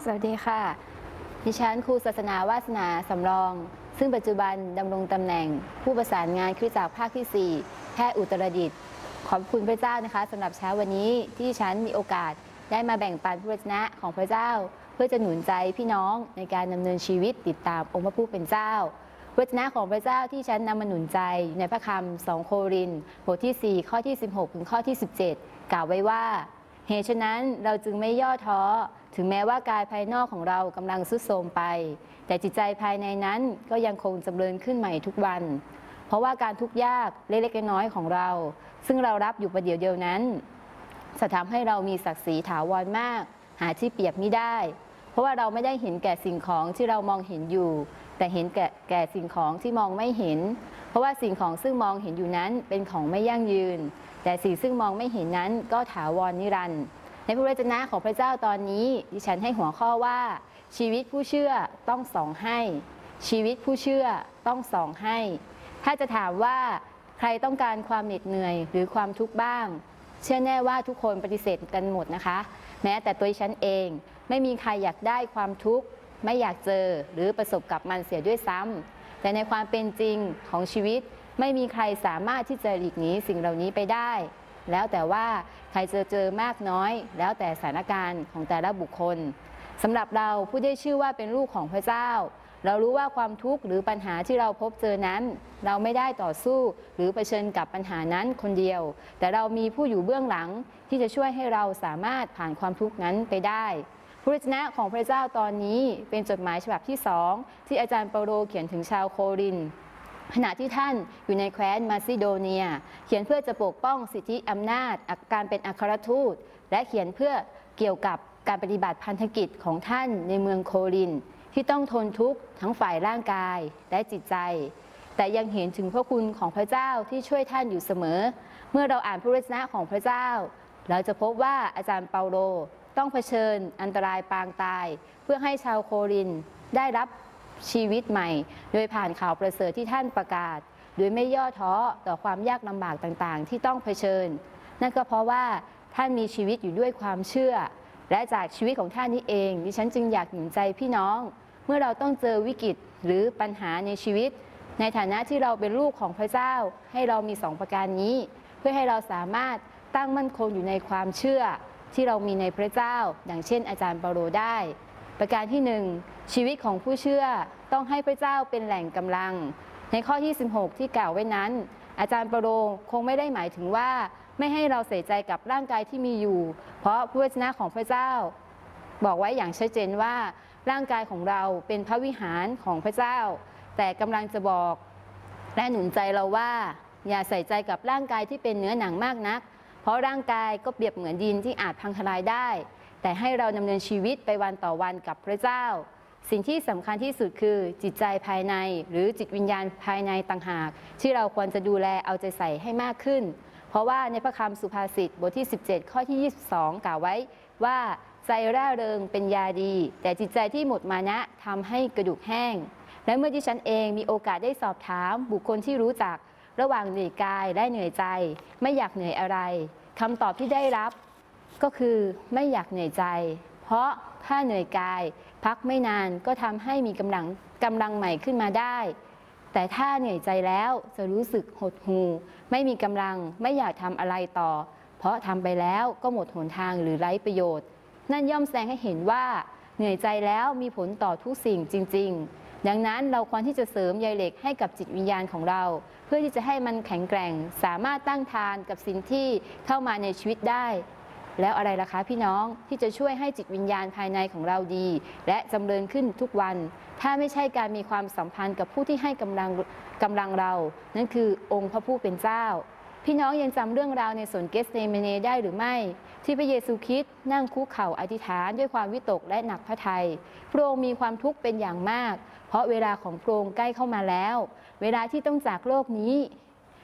สวัสดีค่ะดิฉันครูศาสนาวาสนาสำรองซึ่งปัจจุบันดำรงตำแหน่งผู้ประสานงานคริสตจักรภาคที่ 4แพร่อุตรดิตถ์ขอบคุณพระเจ้านะคะสำหรับเช้าวันนี้ที่ดิฉันมีโอกาสได้มาแบ่งปันพระวจนะของพระเจ้าเพื่อจะหนุนใจพี่น้องในการดำเนินชีวิตติดตามองค์พระผู้เป็นเจ้าพระวจนะของพระเจ้าที่ฉันนำมาหนุนใจในพระคำ2 โครินธ์บทที่ 4 ข้อที่ 16 ถึงข้อที่ 17 กล่าวไว้ว่าเหตุฉะนั้นเราจึงไม่ย่อท้อถึงแม้ว่ากายภายนอกของเรากำลังทรุดโทรมไปแต่จิตใจภายในนั้นก็ยังคงจำเริญขึ้นใหม่ทุกวันเพราะว่าการทุกข์ยากเล็กๆน้อยๆของเราซึ่งเรารับอยู่ประเดี๋ยวเดียวนั้นจะทำให้เรามีศักดิ์ศรีถาวรมากหาที่เปรียบมิได้เพราะว่าเราไม่ได้เห็นแก่สิ่งของที่เรามองเห็นอยู่แต่เห็นแก่สิ่งของที่มองไม่เห็นเพราะว่าสิ่งของซึ่งมองเห็นอยู่นั้นเป็นของไม่ยั่งยืนแต่สิ่งซึ่งมองไม่เห็นนั้นก็ถาวรนิรันดร์ในพระวจนะของพระเจ้าตอนนี้ดิฉันให้หัวข้อว่าชีวิตผู้เชื่อต้องส่องให้ชีวิตผู้เชื่อต้องส่องให้ถ้าจะถามว่าใครต้องการความเหน็ดเหนื่อยหรือความทุกข์บ้างเชื่อแน่ว่าทุกคนปฏิเสธกันหมดนะคะแม้แต่ตัวดิฉันเองไม่มีใครอยากได้ความทุกข์ไม่อยากเจอหรือประสบกับมันเสียด้วยซ้ำแต่ในความเป็นจริงของชีวิตไม่มีใครสามารถที่จะหลีกหนีสิ่งเหล่านี้ไปได้แล้วแต่ว่าใครจะเจอมากน้อยแล้วแต่สถานการณ์ของแต่ละบุคคลสำหรับเราผู้ได้ชื่อว่าเป็นลูกของพระเจ้าเรารู้ว่าความทุกข์หรือปัญหาที่เราพบเจอนั้นเราไม่ได้ต่อสู้หรือเผชิญกับปัญหานั้นคนเดียวแต่เรามีผู้อยู่เบื้องหลังที่จะช่วยให้เราสามารถผ่านความทุกข์นั้นไปได้พระวจนะของพระเจ้าตอนนี้เป็นจดหมายฉบับที่2ที่อาจารย์เปาโลเขียนถึงชาวโครินธ์ขณะที่ท่านอยู่ในแคว้นมาซิโดเนียเขียนเพื่อจะปกป้องสิทธิอำนาจการเป็นอัครทูตและเขียนเพื่อเกี่ยวกับการปฏิบัติพันธกิจของท่านในเมืองโครินธ์ที่ต้องทนทุกข์ทั้งฝ่ายร่างกายและจิตใจแต่ยังเห็นถึงพระคุณของพระเจ้าที่ช่วยท่านอยู่เสมอเมื่อเราอ่านพระวจนะของพระเจ้าเราจะพบว่าอาจารย์เปาโลต้องเผชิญอันตรายปางตายเพื่อให้ชาวโครินธ์ได้รับชีวิตใหม่โดยผ่านข่าวประเสริฐที่ท่านประกาศโดยไม่ย่อท้อต่อความยากลำบากต่างๆที่ต้องเผชิญนั่นก็เพราะว่าท่านมีชีวิตอยู่ด้วยความเชื่อและจากชีวิตของท่านนี้เองดิฉันจึงอยากหนุนใจพี่น้องเมื่อเราต้องเจอวิกฤตหรือปัญหาในชีวิตในฐานะที่เราเป็นลูกของพระเจ้าให้เรามี2 ประการนี้เพื่อให้เราสามารถตั้งมั่นคงอยู่ในความเชื่อที่เรามีในพระเจ้าอย่างเช่นอาจารย์เปาโลได้ประการที่1ชีวิตของผู้เชื่อต้องให้พระเจ้าเป็นแหล่งกำลังในข้อที่16ที่กล่าวไว้นั้นอาจารย์เปาโลคงไม่ได้หมายถึงว่าไม่ให้เราใส่ใจกับร่างกายที่มีอยู่เพราะพระวจนะของพระเจ้าบอกไว้อย่างชัดเจนว่าร่างกายของเราเป็นพระวิหารของพระเจ้าแต่กำลังจะบอกและหนุนใจเราว่าอย่าใส่ใจกับร่างกายที่เป็นเนื้อหนังมากนักเพราะร่างกายก็เปรียบเหมือนดินที่อาจพังทลายได้แต่ให้เราดำเนินชีวิตไปวันต่อวันกับพระเจ้าสิ่งที่สำคัญที่สุดคือจิตใจภายในหรือจิตวิญญาณภายในต่างหากที่เราควรจะดูแลเอาใจใส่ให้มากขึ้นเพราะว่าในพระคำสุภาษิตบทที่17ข้อที่22กล่าวไว้ว่าใจร่าเริงเป็นยาดีแต่จิตใจที่หมดมานะทำให้กระดูกแห้งและเมื่อดิฉันเองมีโอกาสได้สอบถามบุคคลที่รู้จักระหว่างเหนื่อยกายและเหนื่อยใจไม่อยากเหนื่อยอะไรคำตอบที่ได้รับก็คือไม่อยากเหนื่อยใจเพราะถ้าเหนื่อยกายพักไม่นานก็ทำให้มีกำลังใหม่ขึ้นมาได้แต่ถ้าเหนื่อยใจแล้วจะรู้สึกหดหู่ไม่มีกำลังไม่อยากทำอะไรต่อเพราะทำไปแล้วก็หมดหนทางหรือไร้ประโยชน์นั่นย่อมแสดงให้เห็นว่าเหนื่อยใจแล้วมีผลต่อทุกสิ่งจริงๆดังนั้นเราควรที่จะเสริมใยเหล็กให้กับจิตวิญญาณของเราเพื่อที่จะให้มันแข็งแกร่งสามารถต้านทานกับสิ่งที่เข้ามาในชีวิตได้แล้วอะไรล่ะคะพี่น้องที่จะช่วยให้จิตวิญญาณภายในของเราดีและจำเริญขึ้นทุกวันถ้าไม่ใช่การมีความสัมพันธ์กับผู้ที่ให้กำลังเรานั่นคือองค์พระผู้เป็นเจ้าพี่น้องยังจำเรื่องราวในสวนเกสเซมาเนได้หรือไม่ที่พระเยซูคริสต์นั่งคุกเข่าอธิษฐานด้วยความวิตกและหนักพระทัยพระองค์มีความทุกข์เป็นอย่างมากเพราะเวลาของพระองค์ใกล้เข้ามาแล้วเวลาที่ต้องจากโลกนี้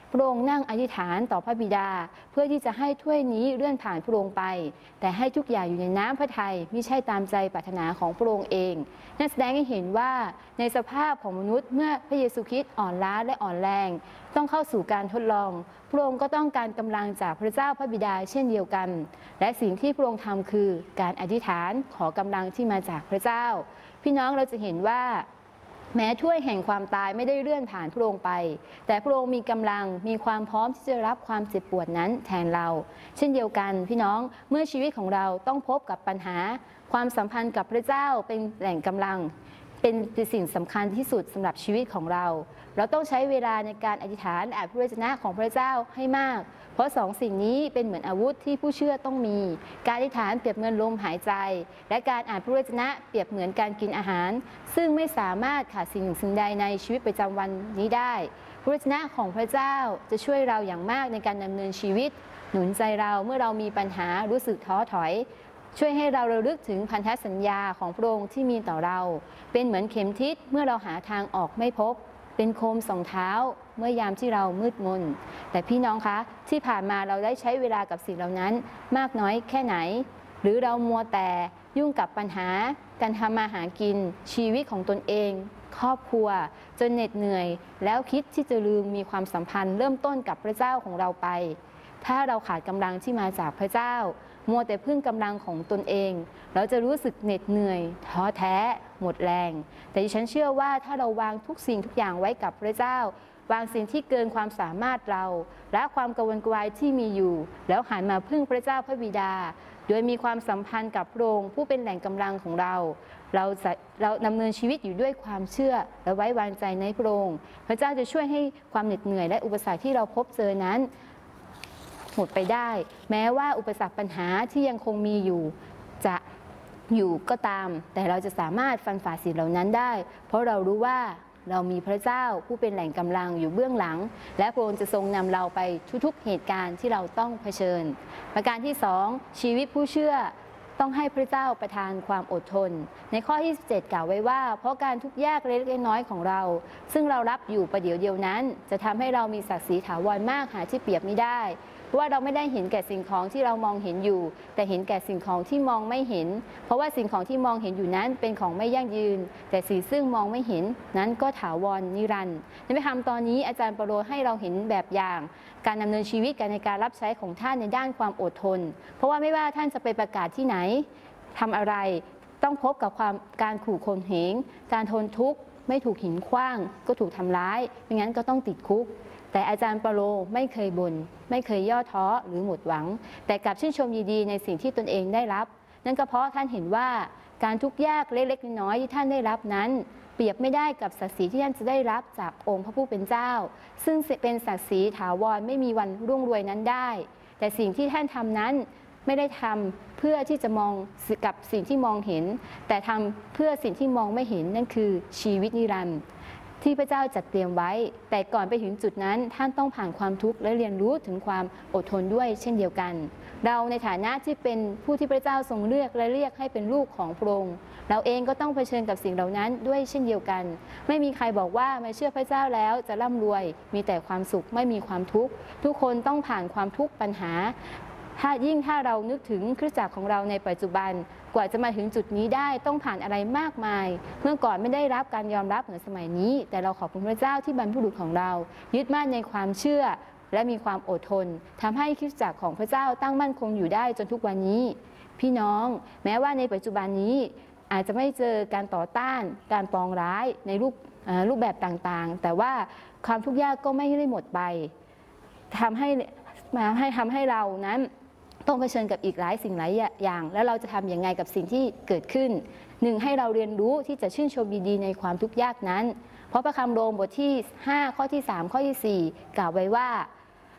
พระองค์นั่งอธิษฐานต่อพระบิดาเพื่อที่จะให้ถ้วยนี้เลื่อนผ่านพระองค์ไปแต่ให้ทุกอย่างอยู่ในน้ำพระทัยมิใช่ตามใจปรารถนาของพระองค์เองนั่นแสดงให้เห็นว่าในสภาพของมนุษย์เมื่อพระเยซูคริสต์อ่อนล้าและอ่อนแรงต้องเข้าสู่การทดลองพระองค์ก็ต้องการกำลังจากพระเจ้าพระบิดาเช่นเดียวกันและสิ่งที่พระองค์ทำคือการอธิษฐานขอกำลังที่มาจากพระเจ้าพี่น้องเราจะเห็นว่าแม้ถ้วยแห่งความตายไม่ได้เลื่อนผ่านพระองค์ไปแต่พระองค์มีกำลังมีความพร้อมที่จะรับความเจ็บปวดนั้นแทนเราเช่นเดียวกันพี่น้องเมื่อชีวิตของเราต้องพบกับปัญหาความสัมพันธ์กับพระเจ้าเป็นแหล่งกำลังเป็นสิ่งสำคัญที่สุดสำหรับชีวิตของเราต้องใช้เวลาในการอธิษฐานอ่านพระวจนะของพระเจ้าให้มากเพราะสองสิ่งนี้เป็นเหมือนอาวุธที่ผู้เชื่อต้องมีการอธิษฐานเปรียบเหมือนลมหายใจและการอ่านพระวจนะเปรียบเหมือนการกินอาหารซึ่งไม่สามารถขาดสิ่งใดในชีวิตประจำวันนี้ได้พระวจนะของพระเจ้าจะช่วยเราอย่างมากในการดำเนินชีวิตหนุนใจเราเมื่อเรามีปัญหารู้สึกท้อถอยช่วยให้เราระลึกถึงพันธสัญญาของพระองค์ที่มีต่อเราเป็นเหมือนเข็มทิศเมื่อเราหาทางออกไม่พบเป็นโคมส่องเท้าเมื่อยามที่เรามืดมนแต่พี่น้องคะที่ผ่านมาเราได้ใช้เวลากับสิ่งเหล่านั้นมากน้อยแค่ไหนหรือเรามัวแต่ยุ่งกับปัญหาการทำมาหากินชีวิตของตนเองครอบครัวจนเหน็ดเหนื่อยแล้วคิดที่จะลืมมีความสัมพันธ์เริ่มต้นกับพระเจ้าของเราไปถ้าเราขาดกำลังที่มาจากพระเจ้ามัวแต่พึ่งกำลังของตนเองเราจะรู้สึกเหน็ดเหนื่อยท้อแท้หมดแรงแต่ดิฉันเชื่อว่าถ้าเราวางทุกสิ่งทุกอย่างไว้กับพระเจ้าวางสิ่งที่เกินความสามารถเราและความกังวลกวายที่มีอยู่แล้วหันมาพึ่งพระเจ้าพระบิดาโดยมีความสัมพันธ์กับพระองค์ผู้เป็นแหล่งกำลังของเราดำเนินชีวิตอยู่ด้วยความเชื่อและไว้วางใจในพระองค์พระเจ้าจะช่วยให้ความเหน็ดเหนื่อยและอุปสรรคที่เราพบเจอนั้นหมดไปได้แม้ว่าอุปสรรคปัญหาที่ยังคงมีอยู่จะอยู่ก็ตามแต่เราจะสามารถฟันฝ่าสิ่งเหล่านั้นได้เพราะเรารู้ว่าเรามีพระเจ้าผู้เป็นแหล่งกำลังอยู่เบื้องหลังและพระองค์จะทรงนำเราไปทุกๆเหตุการณ์ที่เราต้องเผชิญประการที่2ชีวิตผู้เชื่อต้องให้พระเจ้าประทานความอดทนในข้อที่17กล่าวไว้ว่าเพราะการทุกข์ยากเล็กน้อยของเราซึ่งเรารับอยู่ประเดี๋ยวเดียวนั้นจะทำให้เรามีศักดิ์ศรีถาวรมากหาที่เปรียบไม่ได้เพราะว่าเราไม่ได้เห็นแก่สิ่งของที่เรามองเห็นอยู่แต่เห็นแก่สิ่งของที่มองไม่เห็นเพราะว่าสิ่งของที่มองเห็นอยู่นั้นเป็นของไม่ยั่งยืนแต่สิ่งซึ่งมองไม่เห็นนั้นก็ถาวรนิรันดร์ในพระธรรมตอนนี้อาจารย์เปโตรให้เราเห็นแบบอย่างการดำเนินชีวิตกันในการรับใช้ของท่านในด้านความอดทนเพราะว่าไม่ว่าท่านจะไปประกาศที่ไหนทำอะไรต้องพบกับการขู่ข่มเหงการทนทุกข์ไม่ถูกหินขว้างก็ถูกทำร้ายไม่งั้นก็ต้องติดคุกแต่อาจารย์เปโตรไม่เคยบ่นไม่เคยย่อท้อหรือหมดหวังแต่กลับชื่นชมยินดีในสิ่งที่ตนเองได้รับนั่นก็เพราะท่านเห็นว่าการทุกข์ยากเล็กๆน้อยๆที่ท่านได้รับนั้นเปรียบไม่ได้กับศักดิ์ศรีที่ท่านจะได้รับจากองค์พระผู้เป็นเจ้าซึ่งเป็นศักดิ์ศรีถาวรไม่มีวันรุ่งรวยนั้นได้แต่สิ่งที่ท่านทำนั้นไม่ได้ทำเพื่อที่จะมองกับสิ่งที่มองเห็นแต่ทำเพื่อสิ่งที่มองไม่เห็นนั่นคือชีวิตนิรันดร์ที่พระเจ้าจัดเตรียมไว้แต่ก่อนไปถึงจุดนั้นท่านต้องผ่านความทุกข์และเรียนรู้ถึงความอดทนด้วยเช่นเดียวกันเราในฐานะที่เป็นผู้ที่พระเจ้าทรงเลือกและเรียกให้เป็นลูกของพระองค์เราเองก็ต้องเผชิญกับสิ่งเหล่านั้นด้วยเช่นเดียวกันไม่มีใครบอกว่ามาเชื่อพระเจ้าแล้วจะร่ำรวยมีแต่ความสุขไม่มีความทุกข์ทุกคนต้องผ่านความทุกข์ปัญหาถ้าเรานึกถึงคริสตจักรของเราในปัจจุบันกว่าจะมาถึงจุดนี้ได้ต้องผ่านอะไรมากมายเมื่อก่อนไม่ได้รับการยอมรับเหมือนสมัยนี้แต่เราขอบคุณพระเจ้าที่บรรพบุรุษของเรายึดมั่นในความเชื่อและมีความอดทนทำให้คริสตจักรของพระเจ้าตั้งมั่นคงอยู่ได้จนทุกวันนี้พี่น้องแม้ว่าในปัจจุบันนี้อาจจะไม่เจอการต่อต้านการปองร้ายในรูปแบบต่างๆแต่ว่าความทุกข์ยากก็ไม่ได้หมดไปทำให้เรานั้นต้องเผชิญกับอีกหลายสิ่งหลายอย่างแล้วเราจะทำอย่างไรกับสิ่งที่เกิดขึ้น1ให้เราเรียนรู้ที่จะชื่นชมดีๆในความทุกข์ยากนั้นเพราะพระคัมภีร์โรมบทที่5ข้อที่3ข้อที่4กล่าวไว้ว่า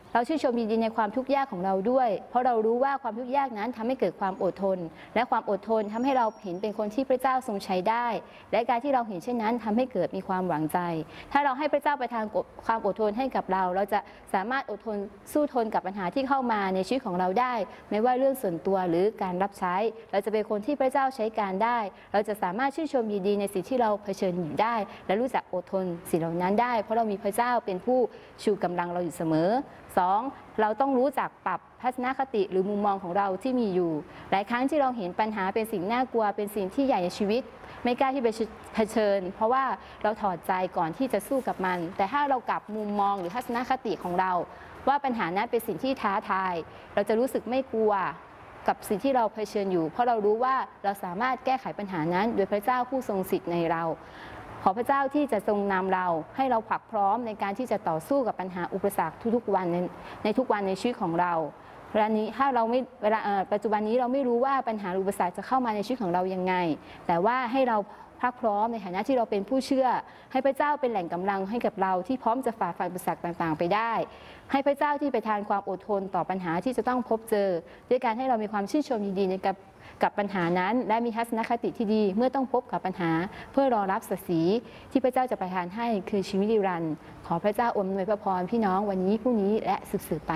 เราชื่นชมยินดีในความทุกข์ยากของเราด้วยเพราะเรารู้ว่าความทุกข์ยากนั้นทำให้เกิดความอดทนและความอดทนทำให้เราเห็นเป็นคนที่พระเจ้าทรงใช้ได้และการที่เราเห็นเช่นนั้นทำให้เกิดมีความหวังใจถ้าเราให้พระเจ้าประทานความอดทนให้กับเราเราจะสามารถอดทนสู้ทนกับปัญหาที่เข้ามาในชีวิตของเราได้ไม่ว่าเรื่องส่วนตัวหรือการรับใช้เราจะเป็นคนที่พระเจ้าใช้การได้เราจะสามารถชื่นชมยินดีในสิ่งที่เราเผชิญอยู่ได้และรู้จักอดทนสิ่งเหล่านั้นได้เพราะเรามีพระเจ้าเป็นผู้ชูกำลังเราอยู่เสมอ2เราต้องรู้จักปรับทัศนคติหรือมุมมองของเราที่มีอยู่หลายครั้งที่เราเห็นปัญหาเป็นสิ่งน่ากลัวเป็นสิ่งที่ใหญ่ในชีวิตไม่กล้าที่ไปเผชิญเพราะว่าเราถอดใจก่อนที่จะสู้กับมันแต่ถ้าเรากลับมุมมองหรือทัศนคติของเราว่าปัญหานั้นเป็นสิ่งที่ท้าทายเราจะรู้สึกไม่กลัวกับสิ่งที่เราเผชิญอยู่เพราะเรารู้ว่าเราสามารถแก้ไขปัญหานั้นโดยพระเจ้าผู้ทรงสิทธิ์ในเราขอพระเจ้าที่จะทรงนำเราให้เราผลักพร้อมในการที่จะต่อสู้กับปัญหาอุปสรรคทุกๆวันในทุกวันในชีวิตของเราเวลานี้ถ้าเราไม่เวลาปัจจุบันนี้เราไม่รู้ว่าปัญหาอุปสรรคจะเข้ามาในชีวิตของเรายังไงแต่ว่าให้เราพรักพร้อมในฐานะที่เราเป็นผู้เชื่อให้พระเจ้าเป็นแหล่งกำลังให้กับเราที่พร้อมจะฝ่าฟันอุปสรรคต่างๆไปได้ให้พระเจ้าที่ไปทานความอดทนต่อปัญหาที่จะต้องพบเจอด้วยการให้เรามีความชื่นชมยินดีในกับปัญหานั้นและมีทัศนคติที่ดีเมื่อต้องพบกับปัญหาเพื่อรอรับศักดิ์ศรีที่พระเจ้าจะประทานให้คือชีวิตนิรันดร์ขอพระเจ้าอวยพระพรพี่น้องวันนี้พรุ่งนี้และสืบไป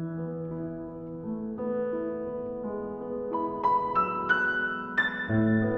ค่ะ